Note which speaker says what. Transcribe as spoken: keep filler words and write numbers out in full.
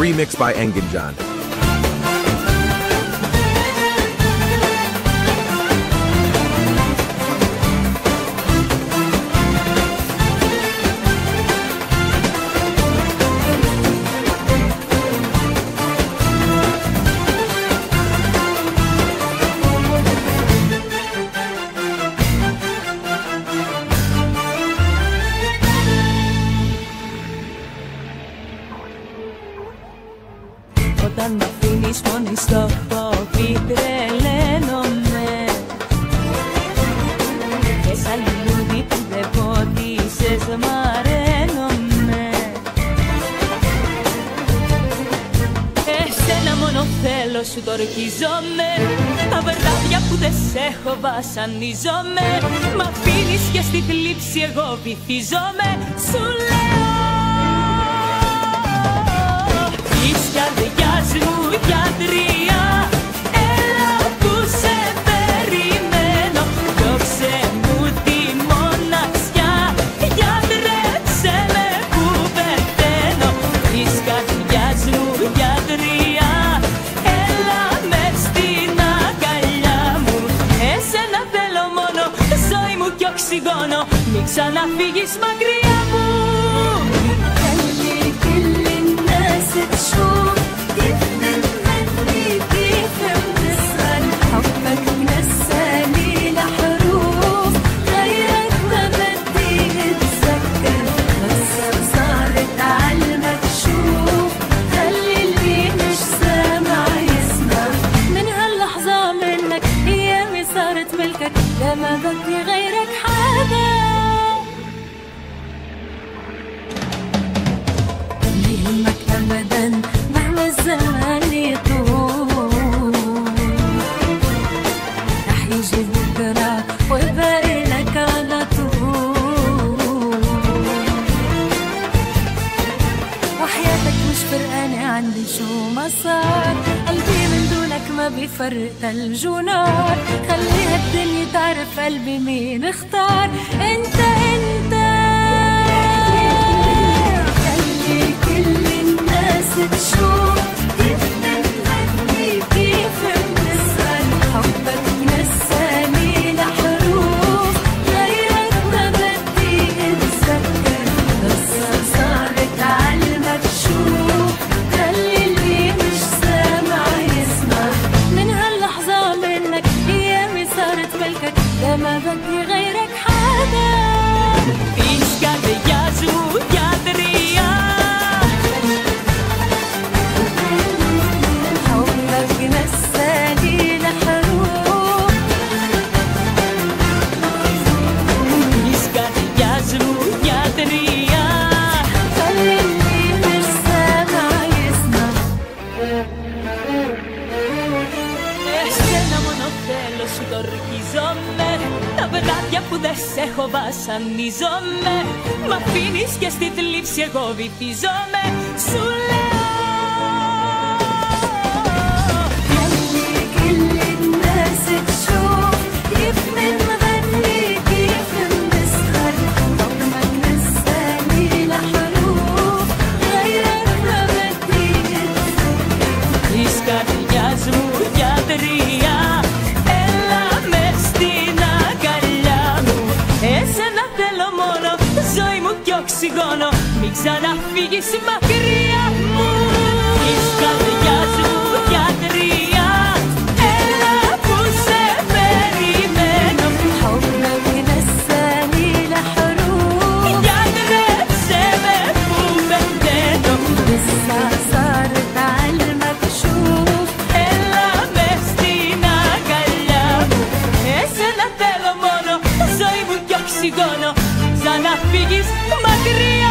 Speaker 1: remix by Engincan.
Speaker 2: Όταν μ' αφήνεις μόνη στο πόδι τρελαίνομαι και σαν λουλούδι που δεν πότισες μαραίνομαι. Εσένα μόνο θέλω, σου το ορκιζόμαι. Τα βράδια που δεν σ' έχω βασανιζόμαι. Μ' αφήνεις και στη θλίψη εγώ βυθιζόμαι. Σου λέω της καρδιάς μου γιατρία, έλα που σε περιμένω. Διώξε μου τη μοναξιά, γιατρέψε με που πεθαίνω. Της καρδιάς μου γιατρία, έλα μες στην αγκαλιά μου. Εσένα θέλω μόνο, ζωή μου κι οξυγόνο. Μην ξαναφύγεις μακριά μου.
Speaker 3: تشوف كيف بنغني كيف بنسأل حبك نساني لحروف غيرك ما بدي اتذكر بس صارت عالمكشوف خلي اللي مش سامع يسمع من هاللحظة منك ايامي صارت ملكك لا ما بدي غيرك حدا يهمك أبداً مهما الزمان يطول رح يجي بكرة ويباري لك على طول وحياتك مش فرقانة عندي شو ما صار قلبي من دونك ما بيفرق ثلج ونار خليها الدنيا تعرف قلبي مين اختار انت انت كل الناس تشوف كيف بنغني كيف بنسأل حبك نساني لحروف غيرك ما بدي اتذكر بس صارت عالمكشوف خلي اللي مش سامع يسمع من هاللحظة منك ايامي صارت ملكك لا ما بدي غيرك حدا
Speaker 2: Της καρδιάς μου γιατρία,
Speaker 3: نساني لحروف
Speaker 2: της καρδιάς μου γιατρία.
Speaker 3: خلي اللي مش سامع يسمع
Speaker 2: Εσένα μόνο θέλω, σου το ορκιζόμαι. Τα βράδια που δεν σ' έχω βασανιζόμαι. Μ' αφήνεις και στη θλίψη εγώ βυθιζόμαι. Σου λέω
Speaker 3: كل الناس تشوف كيف بنغني كيف بنسهر حكمك نساني لحروف غيرك ما بدي
Speaker 2: της καρδιάς μου γιατρία, έλα μες στην αγκαλιά μου. Εσένα θέλω μόνο, ζωή μου κι οξυγόνο. Μην ξαναφύγεις μακριά μου. Της καρδιάς μου γιατρία, έλα που σε περιμένω.
Speaker 3: حكمك نساني لحروف
Speaker 2: Γιατρέψε με που πεθαίνω.
Speaker 3: لسه صارت عالمكشوف
Speaker 2: Έλα μες στην αγκαλιά μου. Εσένα θέλω μόνο, ζωή μου κι οξυγόνο. Ξαναφύγεις μακριά